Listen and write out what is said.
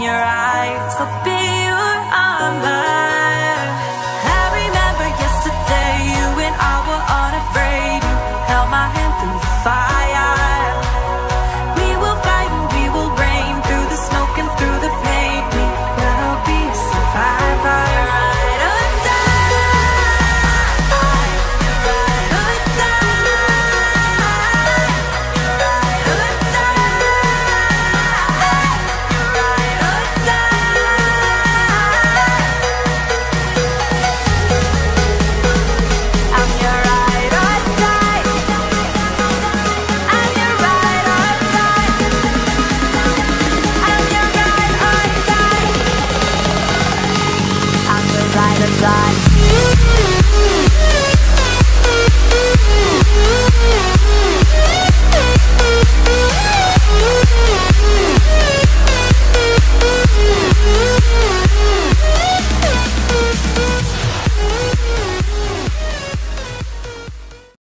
your eyes, I'll be your armor. I remember yesterday, you and I were unafraid. You held my hand through the fire. We will fight and we will reign through the smoke and through the pain. We will be a survivor. Ride or die. Ride or die. Ride or die. Ride or die. I'm your ride or die. I'm your ride or die. I'm your ride or die. I'm your ride or die.